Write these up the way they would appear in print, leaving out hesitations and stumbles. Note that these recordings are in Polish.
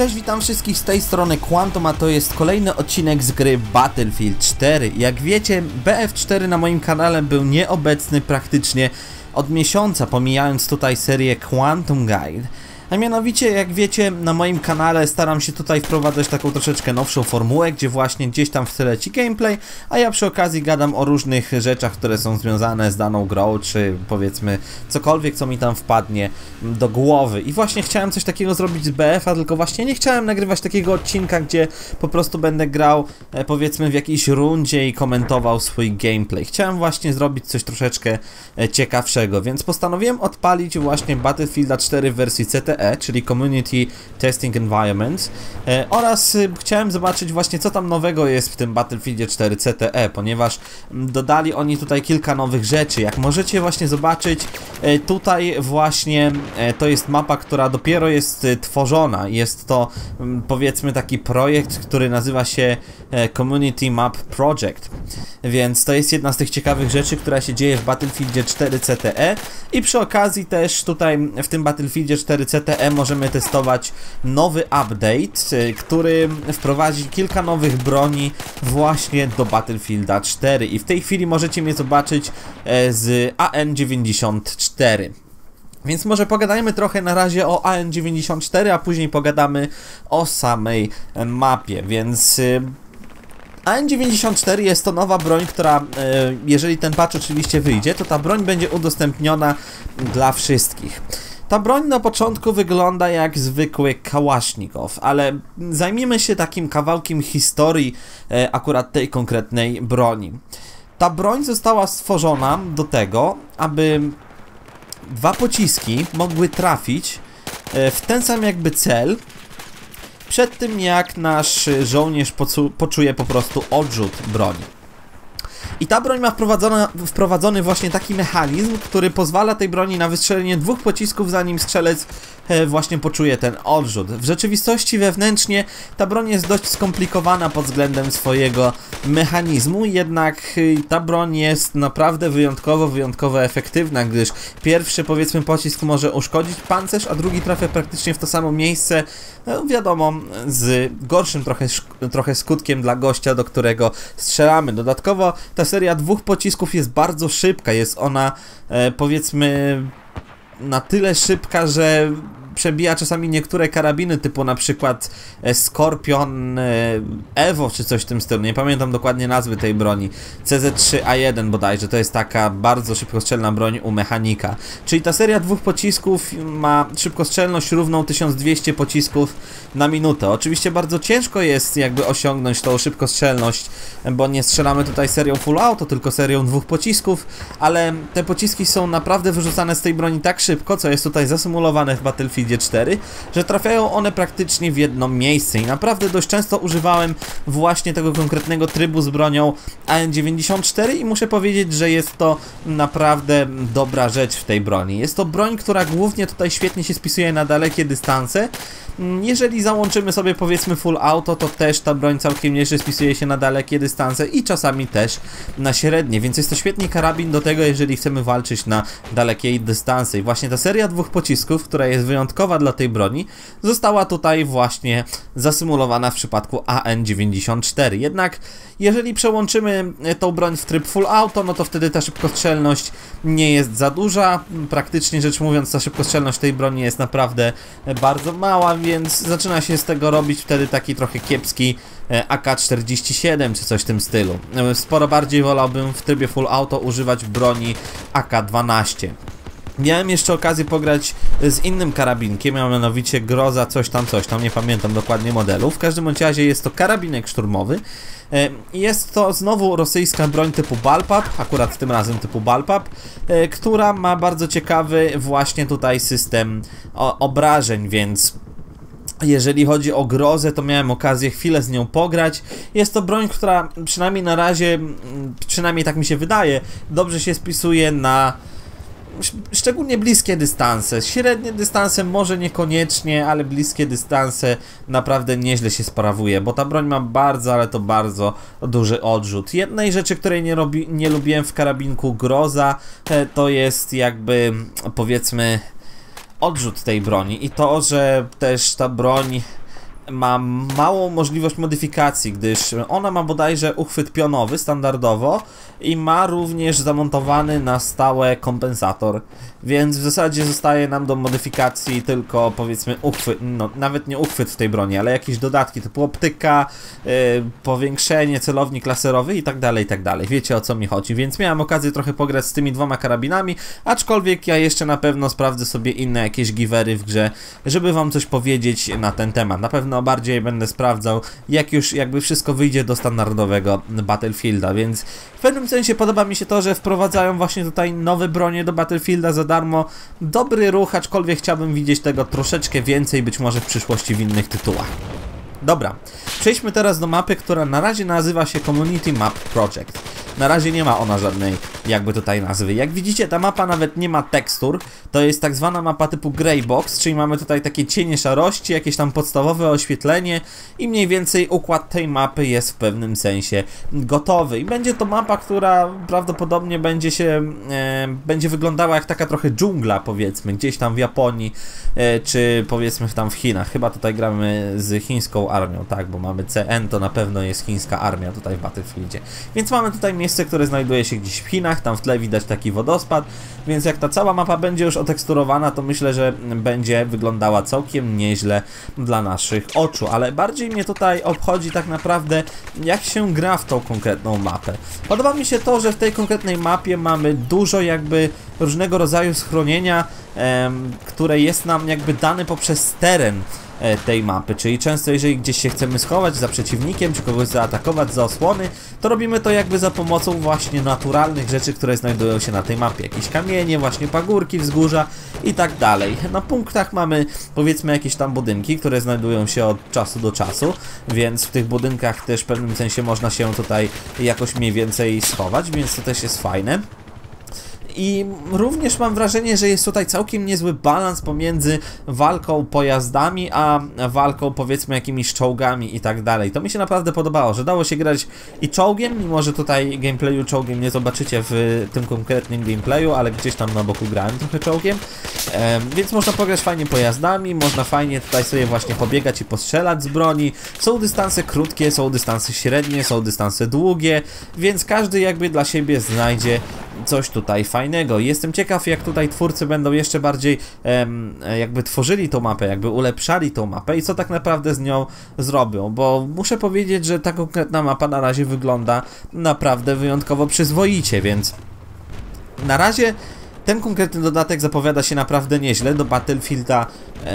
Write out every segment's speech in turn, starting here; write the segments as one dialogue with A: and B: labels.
A: Cześć, witam wszystkich z tej strony Quantum, a to jest kolejny odcinek z gry Battlefield 4. Jak wiecie, BF4 na moim kanale był nieobecny praktycznie od miesiąca, pomijając tutaj serię Quantum Guide. A mianowicie, jak wiecie, na moim kanale staram się tutaj wprowadzać taką troszeczkę nowszą formułę, gdzie właśnie gdzieś tam w tle leci gameplay, a ja przy okazji gadam o różnych rzeczach, które są związane z daną grą, czy powiedzmy cokolwiek, co mi tam wpadnie do głowy. I właśnie chciałem coś takiego zrobić z BF-a, tylko właśnie nie chciałem nagrywać takiego odcinka, gdzie po prostu będę grał powiedzmy w jakiejś rundzie i komentował swój gameplay. Chciałem właśnie zrobić coś troszeczkę ciekawszego, więc postanowiłem odpalić właśnie Battlefielda 4 w wersji CTE, czyli Community Testing Environment, oraz chciałem zobaczyć właśnie, co tam nowego jest w tym Battlefieldzie 4 CTE, ponieważ dodali oni tutaj kilka nowych rzeczy. Jak możecie właśnie zobaczyć, tutaj właśnie to jest mapa, która dopiero jest tworzona. Jest to powiedzmy taki projekt, który nazywa się Community Map Project, więc to jest jedna z tych ciekawych rzeczy, która się dzieje w Battlefieldzie 4 CTE i przy okazji też tutaj w tym Battlefieldzie 4 CTE możemy testować nowy update, który wprowadzi kilka nowych broni właśnie do Battlefielda 4 i w tej chwili możecie mnie zobaczyć z AN-94. Więc może pogadajmy trochę na razie o AN-94, a później pogadamy o samej mapie, więc AN-94 jest to nowa broń, która, jeżeli ten patch oczywiście wyjdzie, to ta broń będzie udostępniona dla wszystkich. Ta broń na początku wygląda jak zwykły kałasznikow, ale zajmijmy się takim kawałkiem historii akurat tej konkretnej broni. Ta broń została stworzona do tego, aby dwa pociski mogły trafić w ten sam jakby cel, przed tym jak nasz żołnierz poczuje po prostu odrzut broni. I ta broń ma wprowadzony właśnie taki mechanizm, który pozwala tej broni na wystrzelenie dwóch pocisków, zanim strzelec właśnie poczuje ten odrzut. W rzeczywistości wewnętrznie ta broń jest dość skomplikowana pod względem swojego mechanizmu, jednak ta broń jest naprawdę wyjątkowo efektywna, gdyż pierwszy powiedzmy pocisk może uszkodzić pancerz, a drugi trafia praktycznie w to samo miejsce, no wiadomo, z gorszym trochę skutkiem dla gościa, do którego strzelamy. Dodatkowo ta seria dwóch pocisków jest bardzo szybka, jest ona powiedzmy na tyle szybka, że przebija czasami niektóre karabiny typu na przykład Scorpion Evo czy coś w tym stylu, nie pamiętam dokładnie nazwy tej broni, CZ3A1 bodajże, to jest taka bardzo szybkostrzelna broń u mechanika. Czyli ta seria dwóch pocisków ma szybkostrzelność równą 1200 pocisków na minutę. Oczywiście bardzo ciężko jest jakby osiągnąć tą szybkostrzelność, bo nie strzelamy tutaj serią full auto, tylko serią dwóch pocisków, ale te pociski są naprawdę wyrzucane z tej broni tak szybko, co jest tutaj zasymulowane w Battlefield 4, że trafiają one praktycznie w jedno miejsce i naprawdę dość często używałem właśnie tego konkretnego trybu z bronią AN-94 i muszę powiedzieć, że jest to naprawdę dobra rzecz w tej broni. Jest to broń, która głównie tutaj świetnie się spisuje na dalekie dystanse. Jeżeli załączymy sobie powiedzmy full auto, to też ta broń całkiem nieźle spisuje się na dalekie dystanse i czasami też na średnie, więc jest to świetny karabin do tego, jeżeli chcemy walczyć na dalekie dystanse. I właśnie ta seria dwóch pocisków, która jest wyjątkowa dla tej broni, została tutaj właśnie zasymulowana w przypadku AN-94. Jednak jeżeli przełączymy tą broń w tryb full auto, no to wtedy ta szybkostrzelność nie jest za duża. Praktycznie rzecz mówiąc, ta szybkostrzelność tej broni jest naprawdę bardzo mała, więc zaczyna się z tego robić wtedy taki trochę kiepski AK-47 czy coś w tym stylu. Sporo bardziej wolałbym w trybie full auto używać broni AK-12. Miałem jeszcze okazję pograć z innym karabinkiem, a mianowicie Groza coś tam, nie pamiętam dokładnie modelu. W każdym razie jest to karabinek szturmowy. Jest to znowu rosyjska broń typu Bullpup, akurat tym razem typu Bullpup, która ma bardzo ciekawy właśnie tutaj system obrażeń, więc jeżeli chodzi o Grozę, to miałem okazję chwilę z nią pograć. Jest to broń, która przynajmniej na razie, przynajmniej tak mi się wydaje, dobrze się spisuje na szczególnie bliskie dystanse. Średnie dystanse może niekoniecznie, ale bliskie dystanse naprawdę nieźle się sprawuje, bo ta broń ma bardzo, ale to bardzo duży odrzut. Jednej rzeczy, której nie lubiłem w karabinku Groza, to jest jakby powiedzmy odrzut tej broni i to, że też ta broń ma małą możliwość modyfikacji, gdyż ona ma bodajże uchwyt pionowy standardowo i ma również zamontowany na stałe kompensator, więc w zasadzie zostaje nam do modyfikacji tylko powiedzmy uchwyt, no nawet nie uchwyt w tej broni, ale jakieś dodatki typu optyka, powiększenie, celownik laserowy i tak dalej, wiecie o co mi chodzi, więc miałem okazję trochę pograć z tymi dwoma karabinami, aczkolwiek ja jeszcze na pewno sprawdzę sobie inne jakieś givery w grze, żeby wam coś powiedzieć na ten temat. Na pewno bardziej będę sprawdzał, jak już jakby wszystko wyjdzie do standardowego Battlefielda, więc w pewnym sensie podoba mi się to, że wprowadzają właśnie tutaj nowe bronie do Battlefielda za darmo. Dobry ruch, aczkolwiek chciałbym widzieć tego troszeczkę więcej, być może w przyszłości w innych tytułach. Dobra, przejdźmy teraz do mapy, która na razie nazywa się Community Map Project. Na razie nie ma ona żadnej jakby tutaj nazwy. Jak widzicie, ta mapa nawet nie ma tekstur. To jest tak zwana mapa typu Greybox, czyli mamy tutaj takie cienie szarości, jakieś tam podstawowe oświetlenie i mniej więcej układ tej mapy jest w pewnym sensie gotowy. I będzie to mapa, która prawdopodobnie będzie wyglądała jak taka trochę dżungla, powiedzmy, gdzieś tam w Japonii, czy powiedzmy tam w Chinach. Chyba tutaj gramy z chińską armią, tak, bo mamy CN, to na pewno jest chińska armia tutaj w Battlefieldzie. Więc mamy tutaj miejsce, które znajduje się gdzieś w Chinach, tam w tle widać taki wodospad, więc jak ta cała mapa będzie już oteksturowana, to myślę, że będzie wyglądała całkiem nieźle dla naszych oczu, ale bardziej mnie tutaj obchodzi tak naprawdę, jak się gra w tą konkretną mapę. Podoba mi się to, że w tej konkretnej mapie mamy dużo jakby różnego rodzaju schronienia, które jest nam jakby dane poprzez teren tej mapy, czyli często jeżeli gdzieś się chcemy schować za przeciwnikiem, czy kogoś zaatakować za osłony, to robimy to jakby za pomocą właśnie naturalnych rzeczy, które znajdują się na tej mapie. Jakieś kamienie, właśnie pagórki, wzgórza i tak dalej. Na punktach mamy powiedzmy jakieś tam budynki, które znajdują się od czasu do czasu, więc w tych budynkach też w pewnym sensie można się tutaj jakoś mniej więcej schować, więc to też jest fajne. I również mam wrażenie, że jest tutaj całkiem niezły balans pomiędzy walką pojazdami, a walką powiedzmy jakimiś czołgami i tak dalej. To mi się naprawdę podobało, że dało się grać i czołgiem, mimo że tutaj gameplayu czołgiem nie zobaczycie w tym konkretnym gameplayu, ale gdzieś tam na boku grałem trochę czołgiem. Więc można pograć fajnie pojazdami, można fajnie tutaj sobie właśnie pobiegać i postrzelać z broni. Są dystanse krótkie, są dystanse średnie, są dystanse długie, więc każdy jakby dla siebie znajdzie coś tutaj fajnego. Jestem ciekaw, jak tutaj twórcy będą jeszcze bardziej jakby tworzyli tą mapę, jakby ulepszali tą mapę i co tak naprawdę z nią zrobią, bo muszę powiedzieć, że ta konkretna mapa na razie wygląda naprawdę wyjątkowo przyzwoicie, więc na razie ten konkretny dodatek zapowiada się naprawdę nieźle do Battlefielda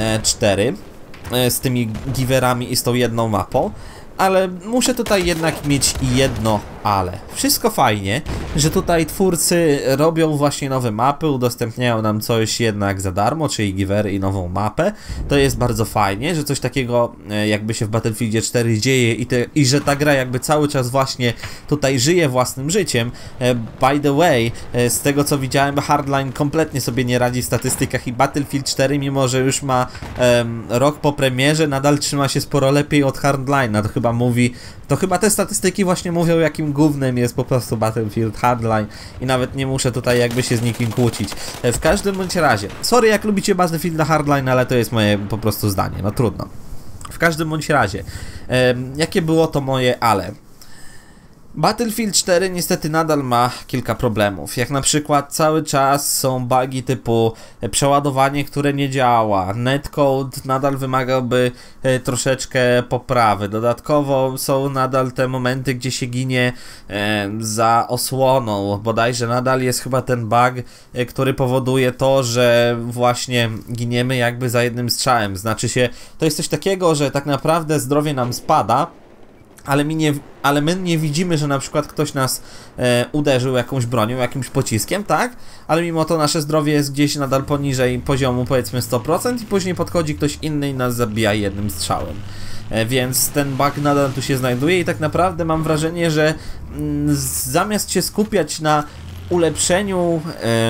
A: 4 z tymi giverami i z tą jedną mapą. Ale muszę tutaj jednak mieć jedno ale. Wszystko fajnie, że tutaj twórcy robią właśnie nowe mapy, udostępniają nam coś jednak za darmo, czyli givery i nową mapę. To jest bardzo fajnie, że coś takiego jakby się w Battlefieldzie 4 dzieje i że ta gra jakby cały czas właśnie tutaj żyje własnym życiem. By the way, z tego co widziałem, Hardline kompletnie sobie nie radzi w statystykach i Battlefield 4, mimo że już ma rok po premierze, nadal trzyma się sporo lepiej od Hardline'a. To chyba te statystyki właśnie mówią, jakim gównem jest po prostu Battlefield Hardline i nawet nie muszę tutaj jakby się z nikim kłócić. W każdym bądź razie, sorry jak lubicie Battlefield Hardline, ale to jest moje po prostu zdanie, no trudno. W każdym bądź razie, jakie było to moje ale? Battlefield 4 niestety nadal ma kilka problemów, jak na przykład cały czas są bugi typu przeładowanie, które nie działa, netcode nadal wymagałby troszeczkę poprawy, dodatkowo są nadal te momenty, gdzie się ginie za osłoną, bodajże nadal jest chyba ten bug, który powoduje to, że właśnie giniemy jakby za jednym strzałem, znaczy się, to jest coś takiego, że tak naprawdę zdrowie nam spada, ale my nie widzimy, że na przykład ktoś nas uderzył jakąś bronią, jakimś pociskiem, tak? Ale mimo to nasze zdrowie jest gdzieś nadal poniżej poziomu powiedzmy 100% i później podchodzi ktoś inny i nas zabija jednym strzałem. Więc ten bug nadal tu się znajduje i tak naprawdę mam wrażenie, że zamiast się skupiać na ulepszeniu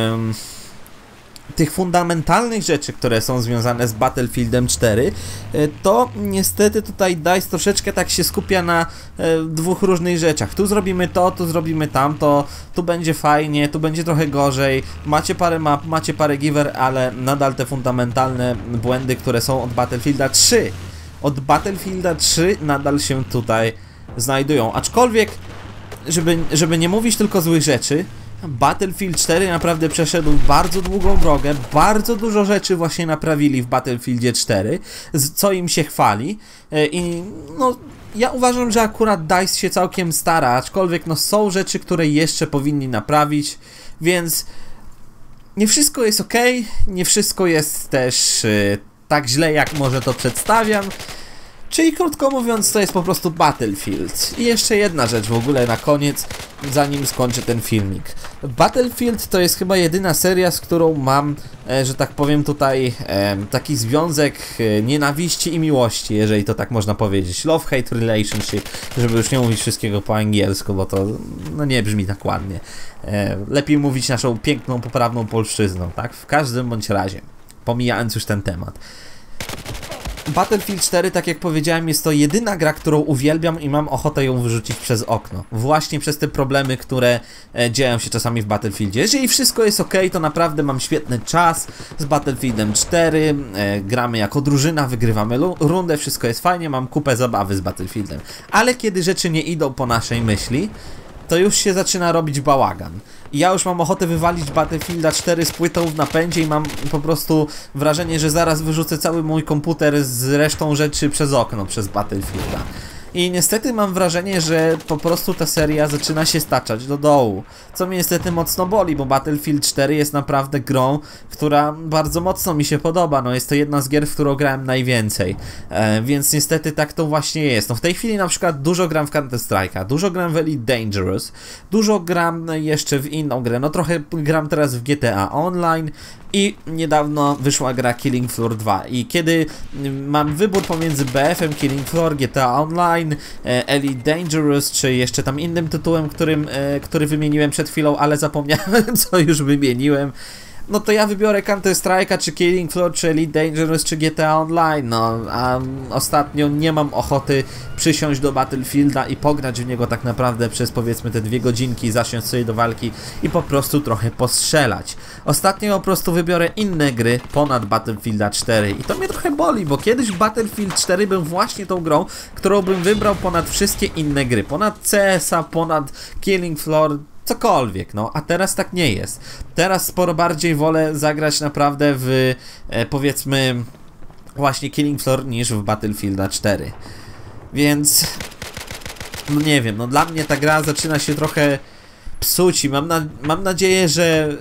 A: tych fundamentalnych rzeczy, które są związane z Battlefieldem 4, to niestety tutaj DICE troszeczkę tak się skupia na dwóch różnych rzeczach. Tu zrobimy to, tu zrobimy tamto, tu będzie fajnie, tu będzie trochę gorzej, macie parę map, macie parę giver, ale nadal te fundamentalne błędy, które są od Battlefielda 3, od Battlefielda 3 nadal się tutaj znajdują. Aczkolwiek, żeby nie mówić tylko złych rzeczy, Battlefield 4 naprawdę przeszedł bardzo długą drogę, bardzo dużo rzeczy właśnie naprawili w Battlefieldzie 4, co im się chwali i no ja uważam, że akurat DICE się całkiem stara, aczkolwiek no są rzeczy, które jeszcze powinni naprawić, więc nie wszystko jest ok, nie wszystko jest też tak źle, jak może to przedstawiam. Czyli krótko mówiąc, to jest po prostu Battlefield. I jeszcze jedna rzecz w ogóle na koniec, zanim skończę ten filmik. Battlefield to jest chyba jedyna seria, z którą mam, że tak powiem tutaj, taki związek nienawiści i miłości, jeżeli to tak można powiedzieć. Love-hate relationship, żeby już nie mówić wszystkiego po angielsku, bo to no nie brzmi tak ładnie. Lepiej mówić naszą piękną, poprawną polszczyzną, tak? W każdym bądź razie, pomijając już ten temat. Battlefield 4, tak jak powiedziałem, jest to jedyna gra, którą uwielbiam i mam ochotę ją wyrzucić przez okno. Właśnie przez te problemy, które dzieją się czasami w Battlefieldzie. Jeżeli wszystko jest ok, to naprawdę mam świetny czas z Battlefieldem 4, gramy jako drużyna, wygrywamy rundę, wszystko jest fajnie, mam kupę zabawy z Battlefieldem. Ale kiedy rzeczy nie idą po naszej myśli, to już się zaczyna robić bałagan. I ja już mam ochotę wywalić Battlefielda 4 z płytą w napędzie i mam po prostu wrażenie, że zaraz wyrzucę cały mój komputer z resztą rzeczy przez okno, przez Battlefielda. I niestety mam wrażenie, że po prostu ta seria zaczyna się staczać do dołu, co mnie niestety mocno boli, bo Battlefield 4 jest naprawdę grą, która bardzo mocno mi się podoba, no jest to jedna z gier, w którą grałem najwięcej, więc niestety tak to właśnie jest. No w tej chwili na przykład dużo gram w Counter Strike'a, dużo gram w Elite Dangerous, dużo gram jeszcze w inną grę, no trochę gram teraz w GTA Online i niedawno wyszła gra Killing Floor 2 i kiedy mam wybór pomiędzy BF-em, Killing Floor, GTA Online, Elite Dangerous, czy jeszcze tam innym tytułem, który wymieniłem przed chwilą, ale zapomniałem, co już wymieniłem, no to ja wybiorę Counter Strike'a, czy Killing Floor, czy Elite Dangerous, czy GTA Online, no a ostatnio nie mam ochoty przysiąść do Battlefielda i pograć w niego tak naprawdę przez powiedzmy te 2 godzinki, zasiąść sobie do walki i po prostu trochę postrzelać. Ostatnio po prostu wybiorę inne gry ponad Battlefielda 4 i to mnie trochę boli, bo kiedyś Battlefield 4 był właśnie tą grą, którą bym wybrał ponad wszystkie inne gry, ponad CS-a, ponad Killing Floor, cokolwiek, no, a teraz tak nie jest. Teraz sporo bardziej wolę zagrać naprawdę w, powiedzmy, właśnie Killing Floor niż w Battlefielda 4. Więc, no nie wiem, no dla mnie ta gra zaczyna się trochę psuć i mam nadzieję, że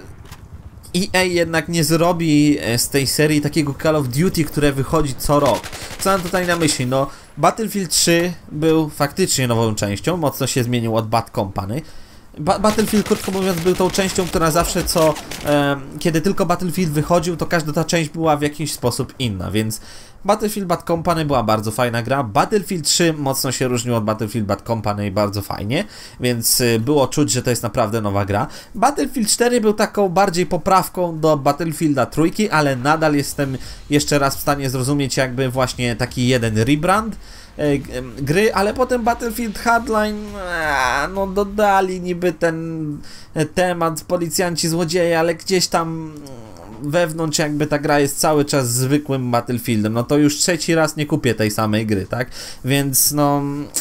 A: EA jednak nie zrobi z tej serii takiego Call of Duty, które wychodzi co rok. Co mam tutaj na myśli? No, Battlefield 3 był faktycznie nową częścią, mocno się zmienił od Bad Company. Battlefield, krótko mówiąc, był tą częścią, która zawsze kiedy tylko Battlefield wychodził, to każda ta część była w jakiś sposób inna, więc Battlefield Bad Company była bardzo fajna gra, Battlefield 3 mocno się różnił od Battlefield Bad Company bardzo fajnie, więc było czuć, że to jest naprawdę nowa gra. Battlefield 4 był taką bardziej poprawką do Battlefielda 3, ale nadal jestem jeszcze raz w stanie zrozumieć jakby właśnie taki jeden rebrand gry, ale potem Battlefield Hardline, no dodali niby ten temat policjanci złodzieje, ale gdzieś tam wewnątrz jakby ta gra jest cały czas zwykłym Battlefieldem, no to już 3. raz nie kupię tej samej gry, tak? Więc no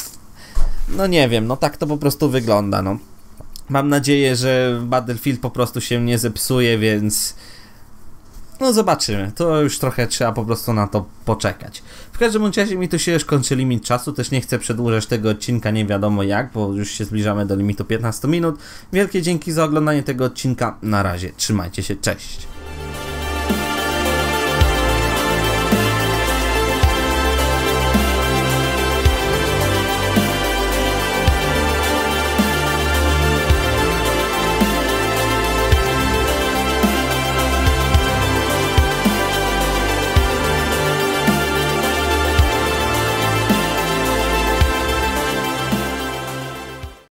A: nie wiem, no tak to po prostu wygląda, no. Mam nadzieję, że Battlefield po prostu się nie zepsuje, więc no zobaczymy, to już trochę trzeba po prostu na to poczekać. W każdym razie mi tu się już kończy limit czasu, też nie chcę przedłużać tego odcinka nie wiadomo jak, bo już się zbliżamy do limitu 15 minut. Wielkie dzięki za oglądanie tego odcinka, na razie, trzymajcie się, cześć!